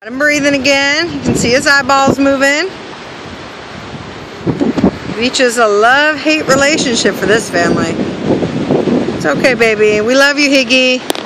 Got him breathing again. You can see his eyeballs moving. Beach is a love-hate relationship for this family. It's okay, baby. We love you, Higgy.